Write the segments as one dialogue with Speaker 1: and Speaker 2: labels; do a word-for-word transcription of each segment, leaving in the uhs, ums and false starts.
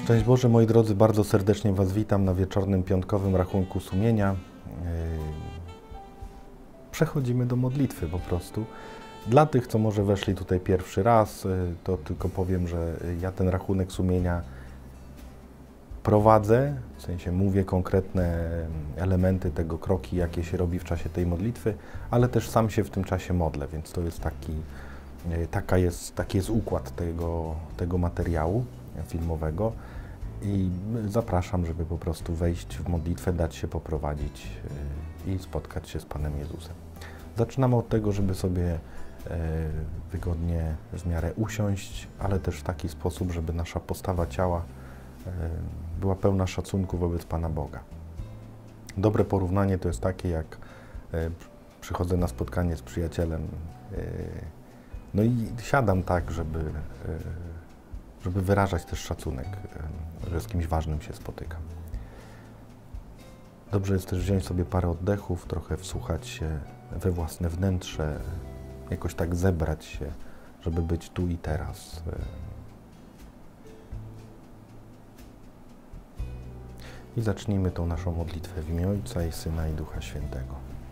Speaker 1: Szczęść Boże, moi drodzy, bardzo serdecznie Was witam na wieczornym piątkowym rachunku sumienia. Przechodzimy do modlitwy po prostu. Dla tych, co może weszli tutaj pierwszy raz, to tylko powiem, że ja ten rachunek sumienia prowadzę, w sensie mówię konkretne elementy tego, kroki, jakie się robi w czasie tej modlitwy, ale też sam się w tym czasie modlę, więc to jest taki, taka jest, taki jest układ tego, tego materiału filmowego i zapraszam, żeby po prostu wejść w modlitwę, dać się poprowadzić i spotkać się z Panem Jezusem. Zaczynamy od tego, żeby sobie wygodnie w miarę usiąść, ale też w taki sposób, żeby nasza postawa ciała była pełna szacunku wobec Pana Boga. Dobre porównanie to jest takie, jak przychodzę na spotkanie z przyjacielem, no i siadam tak, żeby, żeby wyrażać też szacunek, że z kimś ważnym się spotykam. Dobrze jest też wziąć sobie parę oddechów, trochę wsłuchać się we własne wnętrze, jakoś tak zebrać się, żeby być tu i teraz. I zacznijmy tą naszą modlitwę w imię Ojca i Syna i Ducha Świętego.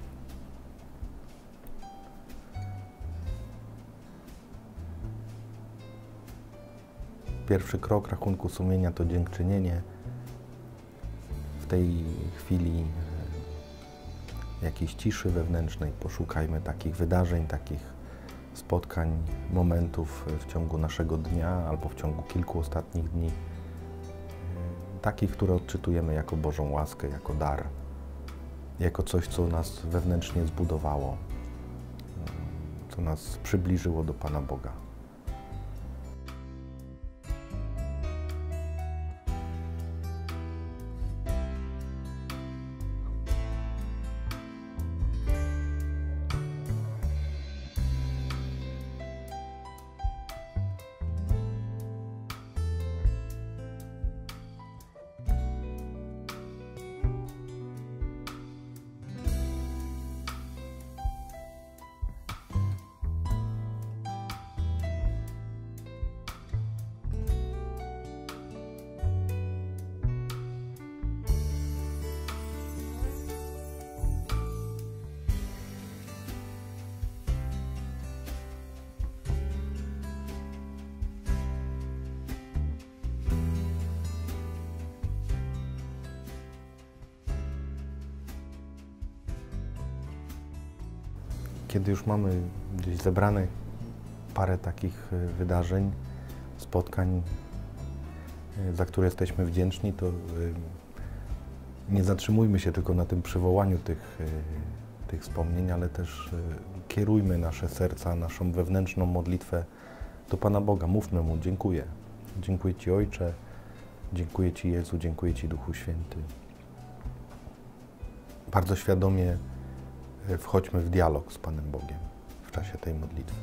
Speaker 1: Pierwszy krok rachunku sumienia to dziękczynienie. W tej chwili jakiejś ciszy wewnętrznej poszukajmy takich wydarzeń, takich spotkań, momentów w ciągu naszego dnia albo w ciągu kilku ostatnich dni. Takich, które odczytujemy jako Bożą łaskę, jako dar, jako coś, co nas wewnętrznie zbudowało, co nas przybliżyło do Pana Boga. Kiedy już mamy gdzieś zebrane parę takich wydarzeń, spotkań, za które jesteśmy wdzięczni, to nie zatrzymujmy się tylko na tym przywołaniu tych, tych wspomnień, ale też kierujmy nasze serca, naszą wewnętrzną modlitwę do Pana Boga. Mówmy Mu: dziękuję. Dziękuję Ci, Ojcze, dziękuję Ci, Jezu, dziękuję Ci, Duchu Święty. Bardzo świadomie wchodźmy w dialog z Panem Bogiem w czasie tej modlitwy.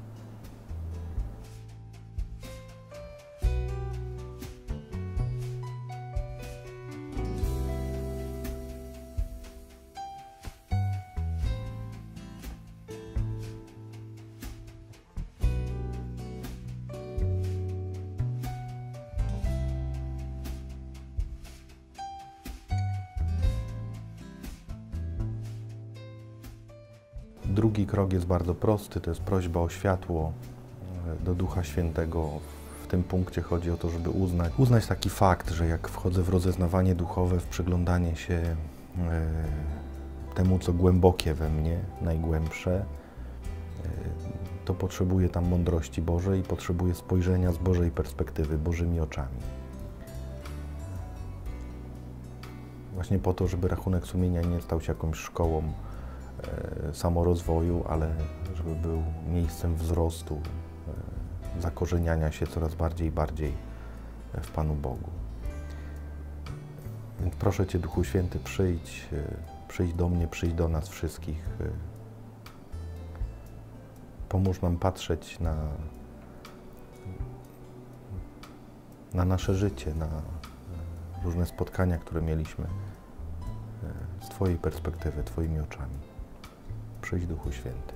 Speaker 1: Drugi krok jest bardzo prosty, to jest prośba o światło do Ducha Świętego. W tym punkcie chodzi o to, żeby uznać, uznać taki fakt, że jak wchodzę w rozeznawanie duchowe, w przyglądanie się e, temu, co głębokie we mnie, najgłębsze, e, to potrzebuję tam mądrości Bożej i potrzebuję spojrzenia z Bożej perspektywy, Bożymi oczami. Właśnie po to, żeby rachunek sumienia nie stał się jakąś szkołą samorozwoju, ale żeby był miejscem wzrostu, zakorzeniania się coraz bardziej i bardziej w Panu Bogu. Więc proszę Cię, Duchu Święty, przyjdź, przyjdź do mnie, przyjdź do nas wszystkich. Pomóż nam patrzeć na, na nasze życie, na różne spotkania, które mieliśmy z Twojej perspektywy, Twoimi oczami. Przyjdź, Duchu Święty.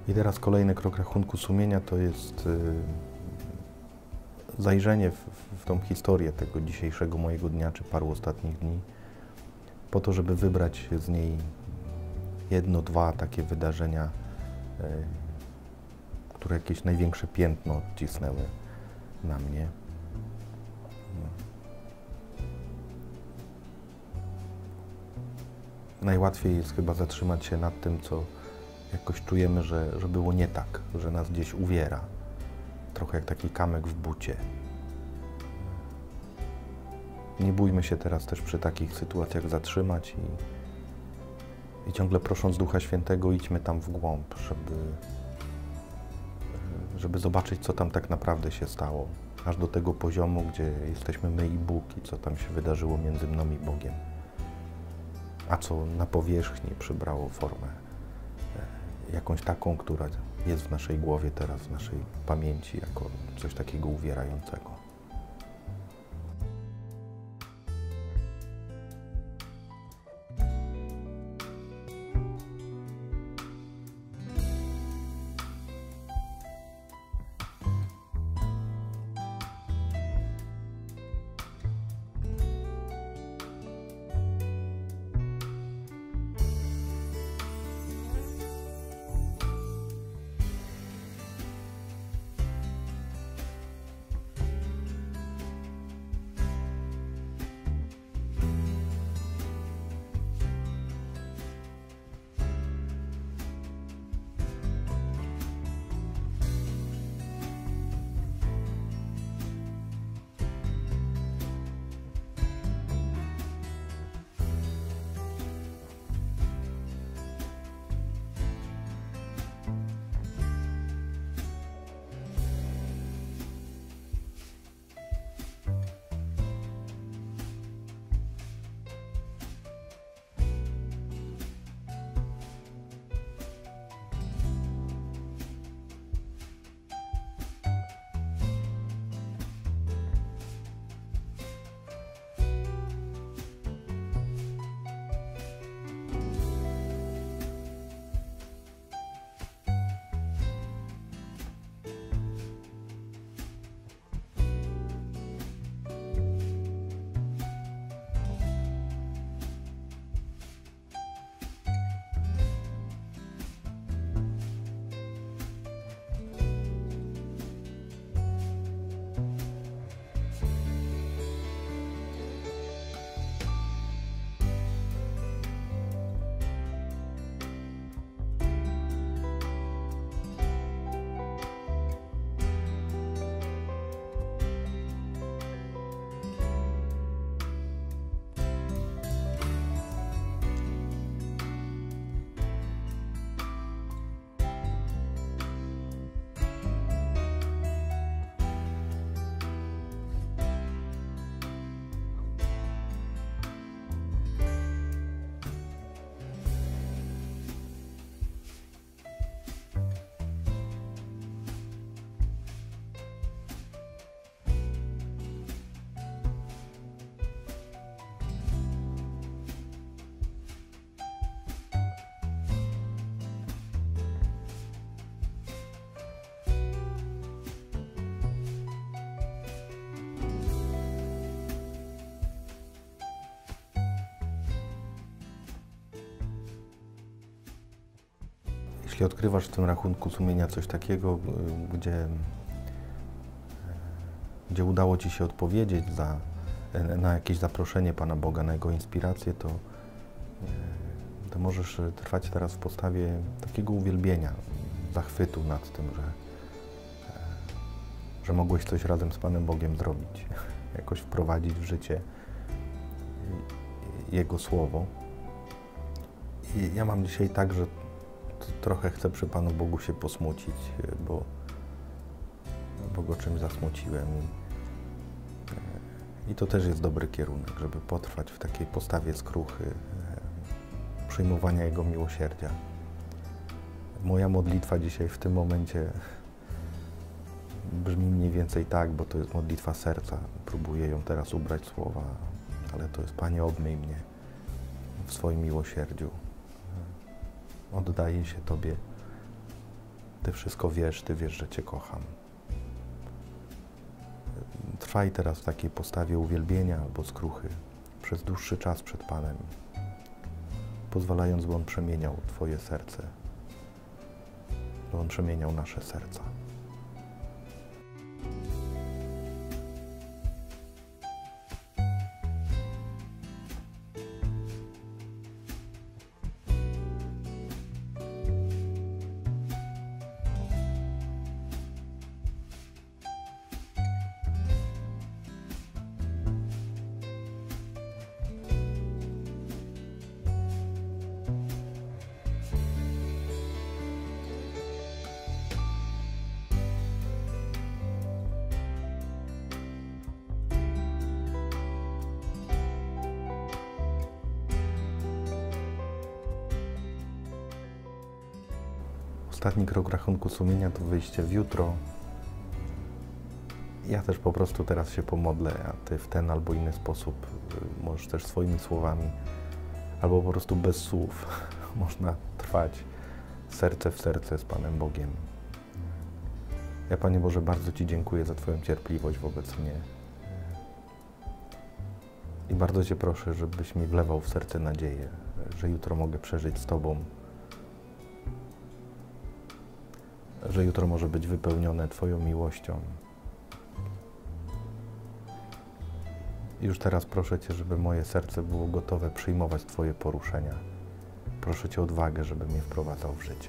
Speaker 1: I teraz kolejny krok rachunku sumienia to jest zajrzenie w, w tą historię tego dzisiejszego mojego dnia, czy paru ostatnich dni, po to, żeby wybrać z niej jedno, dwa takie wydarzenia, które jakieś największe piętno odcisnęły na mnie. Najłatwiej jest chyba zatrzymać się nad tym, co jakoś czujemy, że, że było nie tak, że nas gdzieś uwiera. Trochę jak taki kamyk w bucie. Nie bójmy się teraz też przy takich sytuacjach zatrzymać i, i ciągle prosząc Ducha Świętego idźmy tam w głąb, żeby, żeby zobaczyć, co tam tak naprawdę się stało. Aż do tego poziomu, gdzie jesteśmy my i Bóg i co tam się wydarzyło między mną i Bogiem. A co na powierzchni przybrało formę jakąś taką, która jest w naszej głowie teraz, w naszej pamięci, jako coś takiego uwierającego. Jeśli odkrywasz w tym rachunku sumienia coś takiego, gdzie, gdzie udało Ci się odpowiedzieć za, na jakieś zaproszenie Pana Boga, na Jego inspirację, to, to możesz trwać teraz w postawie takiego uwielbienia, zachwytu nad tym, że, że mogłeś coś razem z Panem Bogiem zrobić, jakoś wprowadzić w życie Jego Słowo. I ja mam dzisiaj tak, że trochę chcę przy Panu Bogu się posmucić, bo, bo Go czymś zasmuciłem. I, I to też jest dobry kierunek, żeby potrwać w takiej postawie skruchy, przyjmowania Jego miłosierdzia. Moja modlitwa dzisiaj w tym momencie brzmi mniej więcej tak, bo to jest modlitwa serca. Próbuję ją teraz ubrać w słowa, ale to jest: Panie, obmyj mnie w swoim miłosierdziu. Oddaję się Tobie Ty wszystko wiesz, Ty wiesz, że Cię kocham. Trwaj teraz w takiej postawie uwielbienia albo skruchy przez dłuższy czas przed Panem, pozwalając, by On przemieniał Twoje serce, by On przemieniał nasze serca. Ostatni krok rachunku sumienia to wyjście w jutro. Ja też po prostu teraz się pomodlę, a Ty w ten albo inny sposób, możesz też swoimi słowami, albo po prostu bez słów, można trwać serce w serce z Panem Bogiem. Ja, Panie Boże, bardzo Ci dziękuję za Twoją cierpliwość wobec mnie. I bardzo Cię proszę, żebyś mi wlewał w serce nadzieję, że jutro mogę przeżyć z Tobą, że jutro może być wypełnione Twoją miłością. I już teraz proszę Cię, żeby moje serce było gotowe przyjmować Twoje poruszenia. Proszę Cię o odwagę, żeby mnie wprowadzał w życie.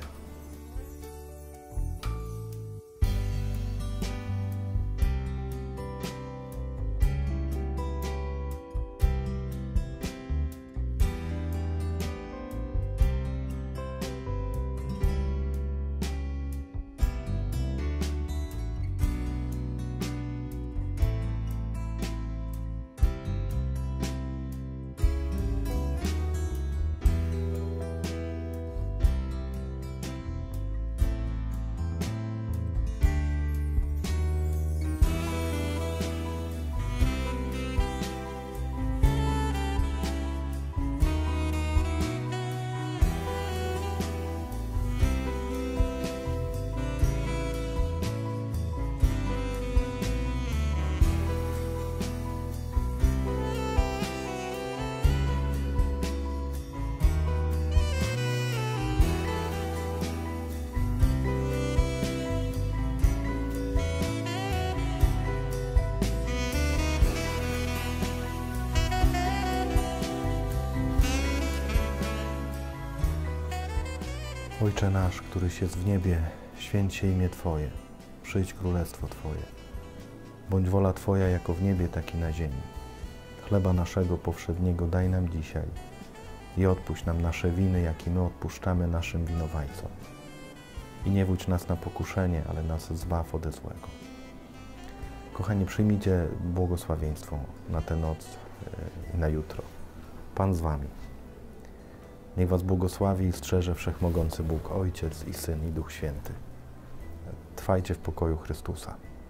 Speaker 1: Ojcze nasz, któryś jest w niebie, święć się imię Twoje, przyjdź królestwo Twoje. Bądź wola Twoja jako w niebie, tak i na ziemi. Chleba naszego powszedniego daj nam dzisiaj i odpuść nam nasze winy, jak i my odpuszczamy naszym winowajcom. I nie wódź nas na pokuszenie, ale nas zbaw ode złego. Kochani, przyjmijcie błogosławieństwo na tę noc i na jutro. Pan z Wami. Niech Was błogosławi i strzeże Wszechmogący Bóg, Ojciec i Syn i Duch Święty. Trwajcie w pokoju Chrystusa.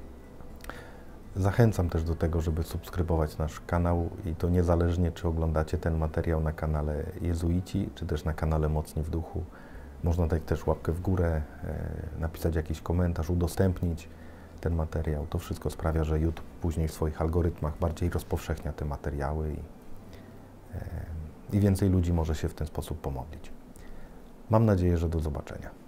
Speaker 1: Zachęcam też do tego, żeby subskrybować nasz kanał i to niezależnie, czy oglądacie ten materiał na kanale Jezuici, czy też na kanale Mocni w Duchu. Można dać też łapkę w górę, napisać jakiś komentarz, udostępnić ten materiał. To wszystko sprawia, że YouTube później w swoich algorytmach bardziej rozpowszechnia te materiały i, i więcej ludzi może się w ten sposób pomodlić. Mam nadzieję, że do zobaczenia.